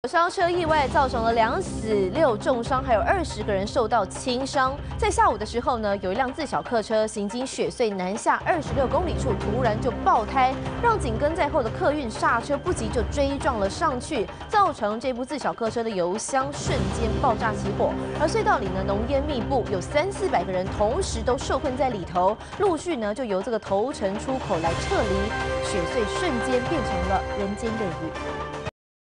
烧车意外造成了2死6重伤，还有20个人受到轻伤。在下午的时候呢，有一辆自小客车行经雪隧南下26公里处，突然就爆胎，让紧跟在后的客运刹车不及就追撞了上去，造成这部自小客车的油箱瞬间爆炸起火。而隧道里呢浓烟密布，有300-400个人同时都受困在里头，陆续呢就由这个头城出口来撤离，雪隧瞬间变成了人间炼狱。